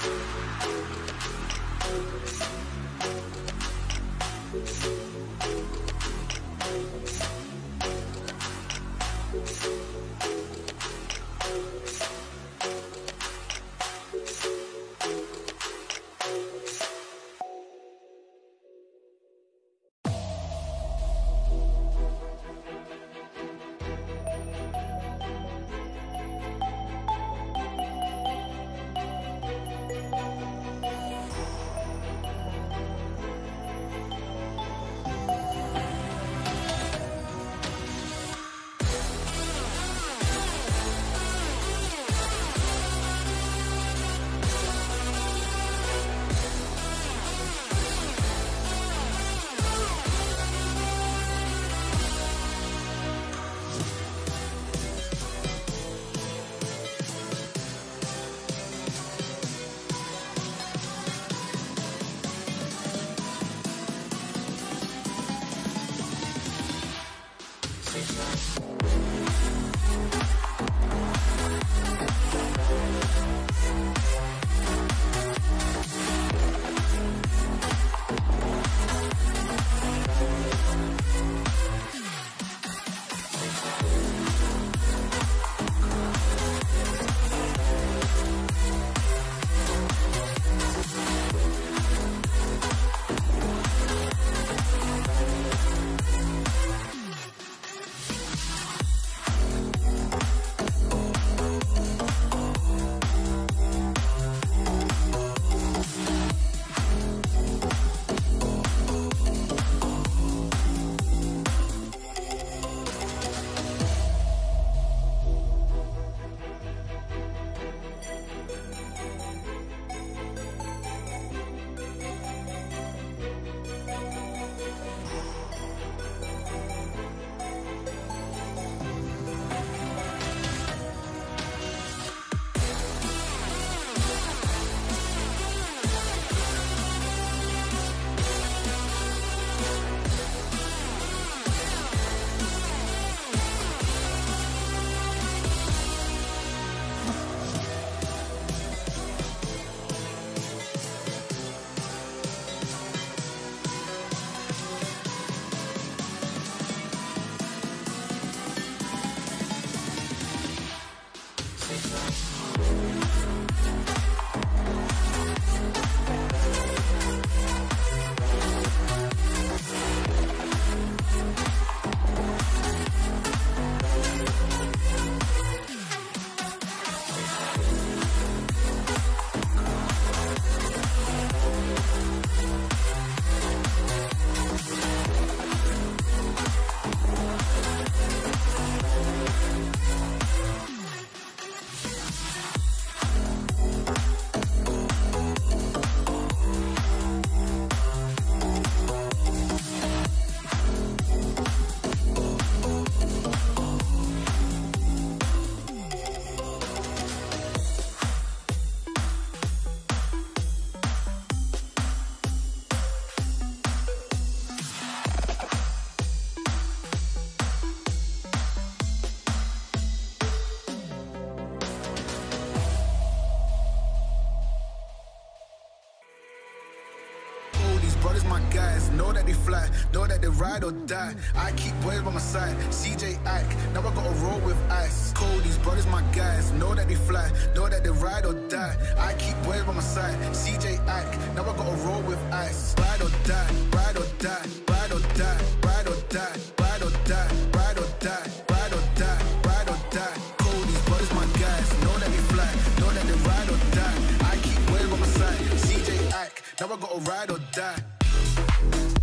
brothers my guys, know that they fly, know that they ride or die. I keep boys by my side, CJ Ike, now I gotta roll with ice. Cody's brothers my guys, know that they fly, know that they ride or die. I keep boys by my side, CJ Ike, now I gotta roll with ice. Ride or die, ride or die, ride or die, ride or die, ride or die, ride or die, ride or die, ride or die. Cody's brothers my guys, know that they fly, know that they ride or die. I keep boys by my side, CJ Ike, now I gotta ride or die.